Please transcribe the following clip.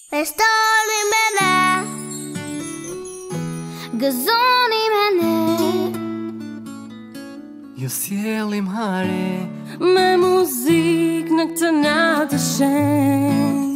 Festoni me ne, gëzoni me ne, ju sjellim hare me muzik në këtë natë shenjtë.